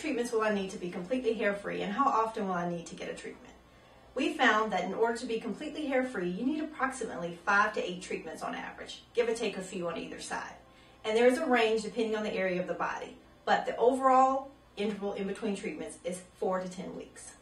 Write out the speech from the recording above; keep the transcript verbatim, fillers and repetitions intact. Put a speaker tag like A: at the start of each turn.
A: treatments will I need to be completely hair-free, and how often will I need to get a treatment? We found that in order to be completely hair-free, you need approximately five to eight treatments on average, give or take a few on either side. And there is a range depending on the area of the body, but the overall interval in between treatments is four to ten weeks.